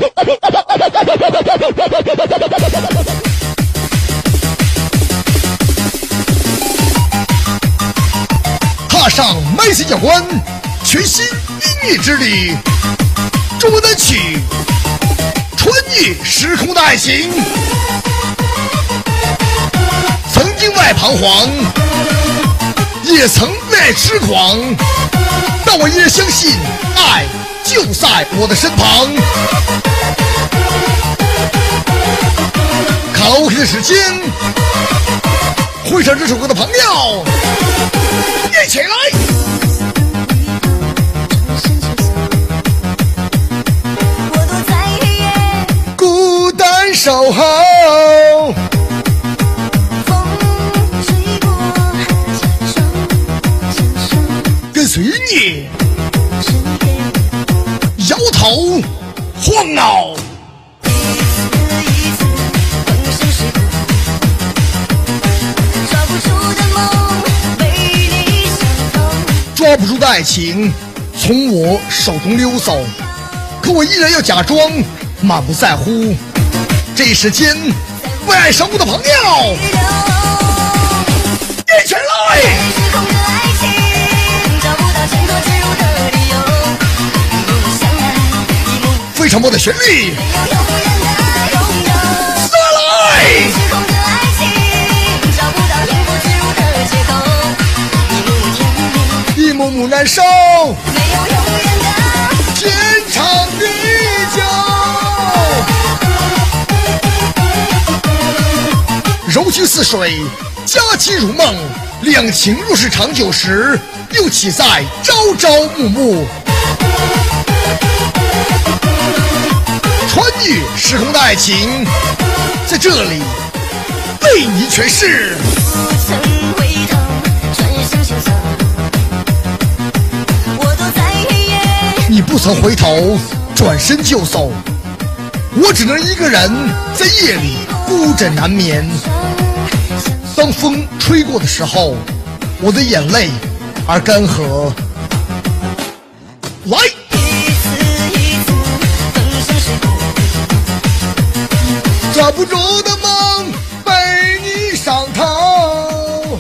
踏上麦 C 教官全新音乐之旅，中文单曲穿越时空的爱情，曾经为爱彷徨，也曾为爱痴狂，但我依然相信爱就在我的身旁。卡拉 OK 的时间，会唱这首歌的朋友一起来。孤单守候，跟随你摇头晃脑，抓不住的爱情从我手中溜走，可我依然要假装满不在乎。这一时间，为爱守护的朋友一起来。非常棒的旋律，再来。一幕幕难受，天长地久。柔情似水，佳期如梦，两情若是长久时，又岂在朝朝暮暮。穿越时空的爱情，在这里为你诠释。你不曾回头，转身就走，我只能一个人在夜里孤枕难眠。当风吹过的时候，我的眼泪而干涸。来，抓不住的梦被你伤透，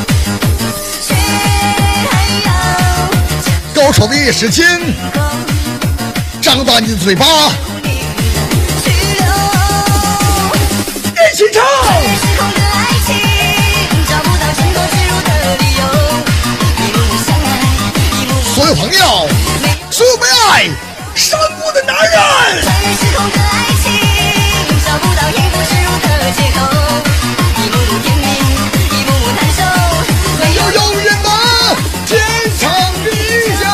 高潮的夜时间，张大你的嘴巴，一起唱。所有朋友，所有被爱伤过的男人，找不到应付之路的借口，一幕幕甜蜜，一幕幕难受，没有永远的天长地久。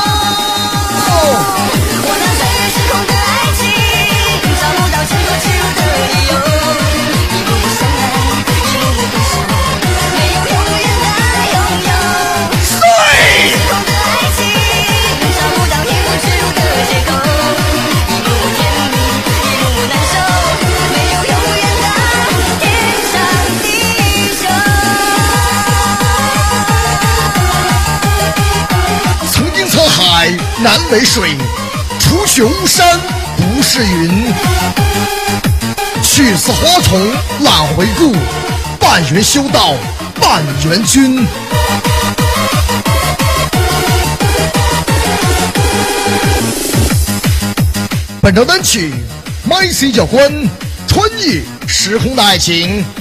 我那穿越时空的爱情，找不到挣脱之路的理由，一幕幕相爱，一幕幕分手，没有永远的拥有。时空的爱情，找不到应付之路的借口，一幕幕甜蜜，一幕幕难受。海难为水，除却巫山不是云。去似花丛懒回顾，半缘修道半缘君。本周单曲麦 C 教官穿越时空的爱情。